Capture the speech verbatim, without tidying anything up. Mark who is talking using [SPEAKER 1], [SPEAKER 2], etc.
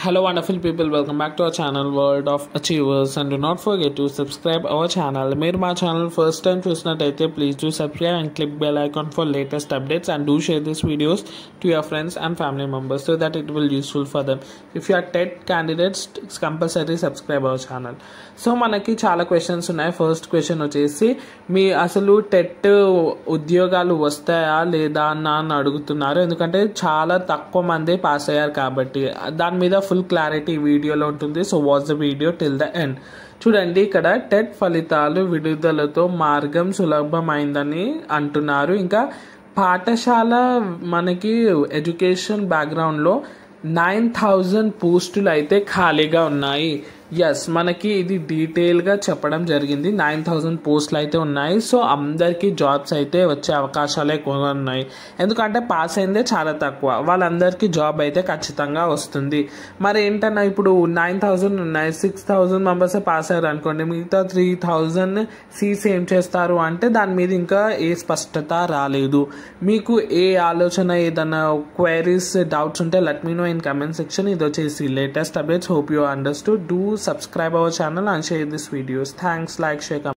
[SPEAKER 1] Hello wonderful people, welcome back to our channel World of Achievers, and do not forget to subscribe our channel. మీరు మా channel first time చూసినట్టయితే please do subscribe and click bell icon for latest updates, and do share these videos to your friends and family members so that it will useful for them. If you are T E T candidates, compulsory subscribe our channel. So మనకి చాలా questions ఉన్నాయి. First question వచ్చేసి, మీ అసలు TET ఉద్యోగాలు వస్తాయా లేదా అన్న అని అడుగుతున్నారు. ఎందుకంటే చాలా తక్కువ మంది పాస్ అయ్యారు కాబట్టి దాని మీద ఫుల్ క్లారిటీ వీడియోలో ఉంటుంది. So watch the video till the end. చూడండి, ఇక్కడ టెట్ ఫలితాలు విడుదలతో మార్గం సులభమైందని అంటున్నారు. ఇంకా పాఠశాల మనకి ఎడ్యుకేషన్ బ్యాక్గ్రౌండ్లో నైన్ థౌజండ్ పోస్టులు అయితే ఖాళీగా ఉన్నాయి. ఎస్, మనకి ఇది డీటెయిల్గా చెప్పడం జరిగింది. నైన్ థౌజండ్ పోస్టులు అయితే ఉన్నాయి. సో అందరికీ జాబ్స్ అయితే వచ్చే అవకాశాలు ఎక్కువగా ఉన్నాయి. ఎందుకంటే పాస్ అయిందే చాలా తక్కువ, వాళ్ళందరికీ జాబ్ అయితే ఖచ్చితంగా వస్తుంది. మరి ఏంటన్నా, ఇప్పుడు నైన్ థౌజండ్ ఉన్నాయి, సిక్స్ థౌజండ్ మెంబర్స్ పాస్ అయ్యారు అనుకోండి, మిగతా త్రీ థౌజండ్ సీట్స్ ఏం చేస్తారు అంటే దాని మీద ఇంకా ఏ స్పష్టత రాలేదు. మీకు ఏ ఆలోచన, ఏదన్నా క్వైరీస్, డౌట్స్ ఉంటే let me know in comment section. ఇది వచ్చేసి latest updates. Hope you understood. Do subscribe our channel and share these videos. Thanks, like, share, comment.